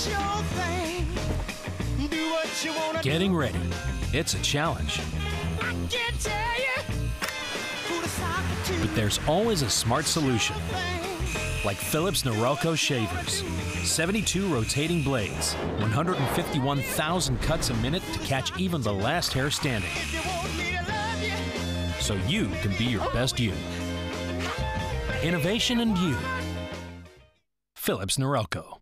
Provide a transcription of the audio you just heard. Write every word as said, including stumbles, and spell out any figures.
Getting ready. It's a challenge. But there's always a smart solution. Like Philips Norelco shavers. seventy-two rotating blades, one hundred fifty-one thousand cuts a minute to catch even the last hair standing. So you can be your best you. Innovation and you. Philips Norelco.